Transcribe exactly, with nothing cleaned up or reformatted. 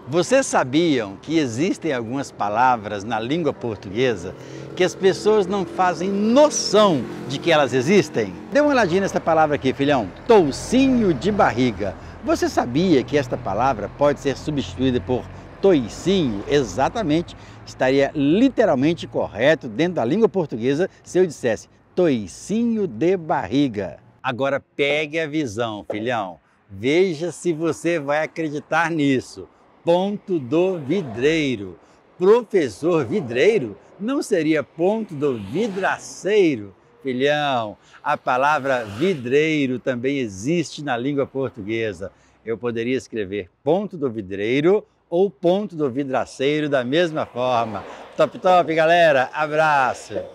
Vocês sabiam que existem algumas palavras na língua portuguesa que as pessoas não fazem noção de que elas existem? Dê uma olhadinha nessa palavra aqui, filhão. Toucinho de barriga. Você sabia que esta palavra pode ser substituída por toicinho? Exatamente. Estaria literalmente correto dentro da língua portuguesa se eu dissesse toicinho de barriga. Agora pegue a visão, filhão. Veja se você vai acreditar nisso. Ponto do vidreiro. Professor Vidreiro não seria ponto do vidraceiro? Filhão, a palavra vidreiro também existe na língua portuguesa. Eu poderia escrever ponto do vidreiro ou ponto do vidraceiro da mesma forma. Top, top, galera. Abraço.